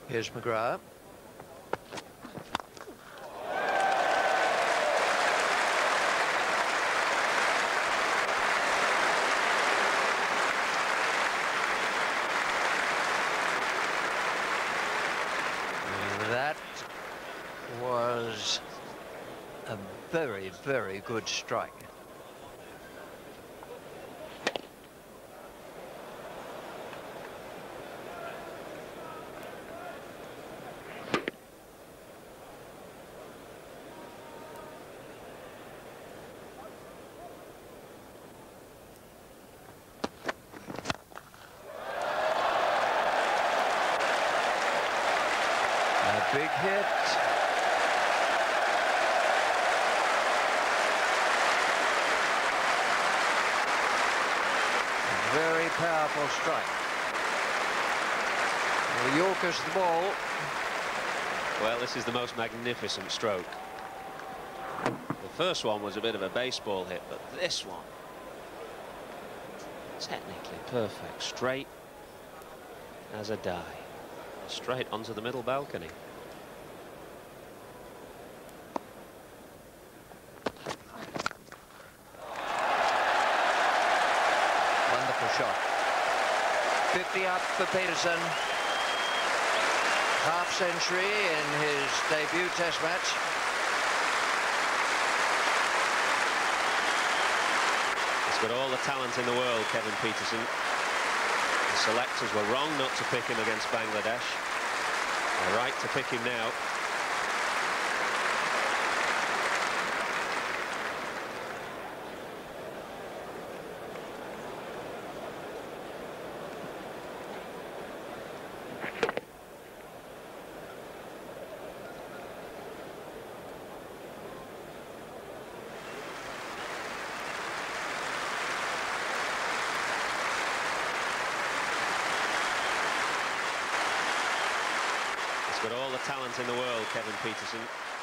Here's McGrath. That was a very, very good strike. A big hit. A very powerful strike. The Yorkers the ball. Well, this is the most magnificent stroke. The first one was a bit of a baseball hit, but this one, technically perfect, straight as a die, straight onto the middle balcony. Wonderful shot. 50 up for Pietersen. Half century in his debut test match. He's got all the talent in the world, Kevin Pietersen. The selectors were wrong not to pick him against Bangladesh. They're right to pick him now. He's got all the talent in the world, Kevin Pietersen.